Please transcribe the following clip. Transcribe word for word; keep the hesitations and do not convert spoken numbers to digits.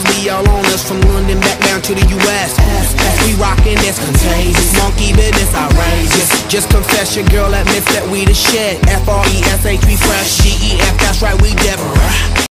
cause we all on us, from London back down to the U S We rockin' this contagious, monkey business outrageous. Just confess your girl admits that we the shit. F R E S H, we fresh. G E F, that's right, we different.